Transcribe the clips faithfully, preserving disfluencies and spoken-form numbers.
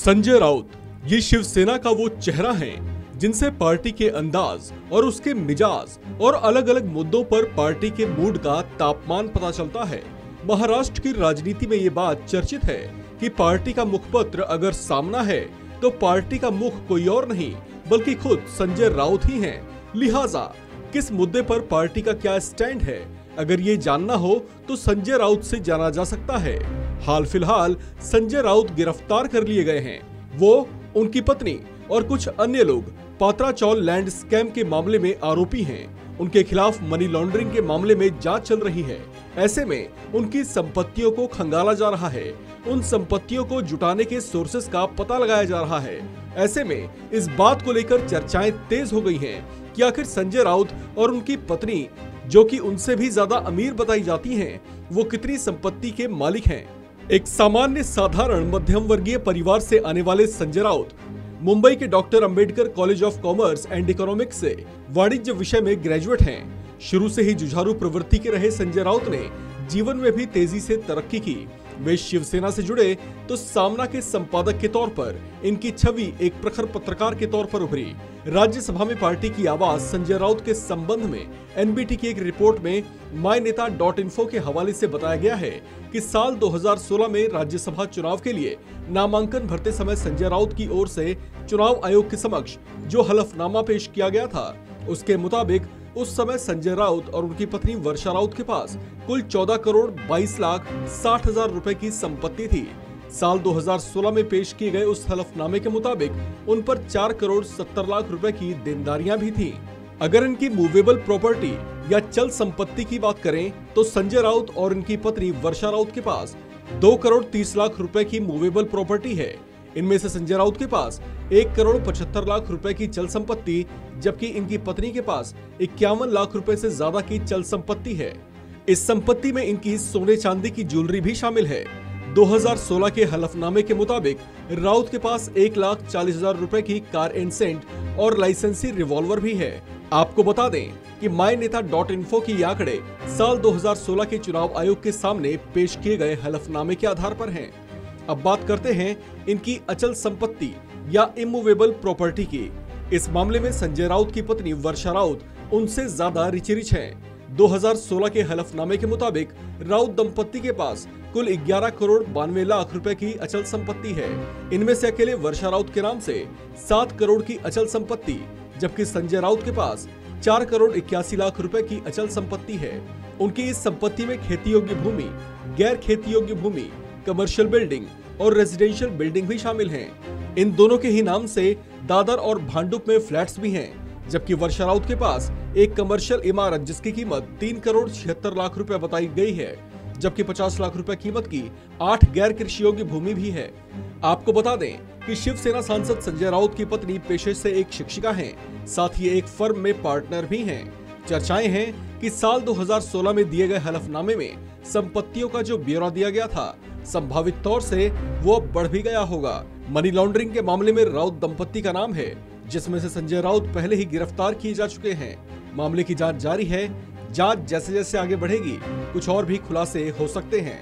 संजय राउत ये शिवसेना का वो चेहरा है जिनसे पार्टी के अंदाज और उसके मिजाज और अलग अलग मुद्दों पर पार्टी के मूड का तापमान पता चलता है। महाराष्ट्र की राजनीति में ये बात चर्चित है कि पार्टी का मुखपत्र अगर सामना है तो पार्टी का मुख कोई और नहीं बल्कि खुद संजय राउत ही हैं। लिहाजा किस मुद्दे पर पार्टी का क्या स्टैंड है, अगर ये जानना हो तो संजय राउत से जाना जा सकता है। हाल फिलहाल संजय राउत गिरफ्तार कर लिए गए हैं। वो, उनकी पत्नी और कुछ अन्य लोग पात्राचौल लैंड स्कैम के मामले में आरोपी हैं। उनके खिलाफ मनी लॉन्ड्रिंग के मामले में जांच चल रही है। ऐसे में उनकी संपत्तियों को खंगाला जा रहा है, उन संपत्तियों को जुटाने के सोर्सेस का पता लगाया जा रहा है। ऐसे में इस बात को लेकर चर्चाएं तेज हो गई हैं कि आखिर संजय राउत और उनकी पत्नी, जो कि उनसे भी ज्यादा अमीर बताई जाती हैं, वो कितनी संपत्ति के मालिक हैं। एक सामान्य साधारण मध्यम वर्गीय परिवार से आने वाले संजय राउत मुंबई के doctor Ambedkar college of commerce and economics से वाणिज्य विषय में ग्रेजुएट हैं। शुरू से ही जुझारू प्रवृत्ति के रहे संजय राउत ने जीवन में भी तेजी से तरक्की की। वे शिवसेना से जुड़े तो सामना के संपादक के तौर पर इनकी छवि एक प्रखर पत्रकार के तौर पर उभरी। राज्यसभा में पार्टी की आवाज संजय राउत के संबंध में एनबीटी की एक रिपोर्ट में माय नेता डॉट इन्फो के हवाले से बताया गया है कि साल दो हज़ार सोलह में राज्यसभा चुनाव के लिए नामांकन भरते समय संजय राउत की ओर से चुनाव आयोग के समक्ष जो हलफनामा पेश किया गया था, उसके मुताबिक उस समय संजय राउत और उनकी पत्नी वर्षा राउत के पास कुल चौदह करोड़ बाईस लाख साठ हजार रुपए की संपत्ति थी। साल दो हज़ार सोलह में पेश किए गए उस हलफनामे के मुताबिक उन पर चार करोड़ सत्तर लाख रुपए की देनदारियां भी थीं। अगर इनकी मूवेबल प्रॉपर्टी या चल संपत्ति की बात करें तो संजय राउत और इनकी पत्नी वर्षा राउत के पास दो करोड़ तीस लाख रुपए की मूवेबल प्रॉपर्टी है। इनमें से संजय राउत के पास एक करोड़ पचहत्तर लाख रुपए की चल संपत्ति, जबकि इनकी पत्नी के पास इक्यावन लाख रुपए से ज्यादा की चल संपत्ति है। इस संपत्ति में इनकी सोने चांदी की ज्वेलरी भी शामिल है। दो हज़ार सोलह के हलफनामे के मुताबिक राउत के पास एक लाख चालीस हजार रुपए की कार एनसेंट और लाइसेंसी रिवॉल्वर भी है। आपको बता दें कि माय नेता डॉट इन्फो की ये आंकड़े साल दो हज़ार सोलह के चुनाव आयोग के सामने पेश किए गए हलफनामे के आधार पर हैं। अब बात करते हैं इनकी अचल संपत्ति या इमूवेबल प्रॉपर्टी की। इस मामले में संजय राउत की पत्नी वर्षा राउत उनसे ज्यादा रिची रिच है। दो हज़ार सोलह के हलफनामे के मुताबिक राउत दंपत्ति के पास कुल ग्यारह करोड़ बानवे लाख रुपए की अचल संपत्ति है। इनमें से अकेले वर्षा राउत के नाम से सात करोड़ की अचल संपत्ति, जबकि संजय राउत के पास चार करोड़ इक्यासी लाख रुपए की अचल संपत्ति है। उनकी इस संपत्ति में खेती योग्य भूमि, गैर खेती योग्य भूमि, कमर्शियल बिल्डिंग और रेजिडेंशियल बिल्डिंग भी शामिल हैं। इन दोनों के ही नाम से दादर और भांडुप में फ्लैट्स भी हैं, जबकि वर्षा राउत के पास एक कमर्शियल इमारत जिसकी कीमत तीन करोड़ छिहत्तर लाख रुपए बताई गई है, जबकि पचास लाख रुपए कीमत की आठ गैर कृषि योग्य भूमि भी है। आपको बता दें कि शिवसेना सांसद संजय राउत की पत्नी पेशे से एक शिक्षिका हैं, साथ ही एक फर्म में पार्टनर भी हैं। चर्चाएं हैं कि साल दो हज़ार सोलह में दिए गए हलफनामे में संपत्तियों का जो ब्यौरा दिया गया था, संभावित तौर से वो अब बढ़ भी गया होगा। मनी लॉन्ड्रिंग के मामले में राउत दंपत्ति का नाम है, जिसमें से संजय राउत पहले ही गिरफ्तार किए जा चुके हैं। मामले की जांच जारी है। जांच जैसे जैसे आगे बढ़ेगी कुछ और भी खुलासे हो सकते हैं।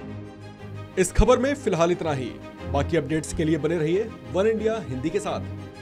इस खबर में फिलहाल इतना ही। बाकी अपडेट्स के लिए बने रहिए वन इंडिया हिंदी के साथ।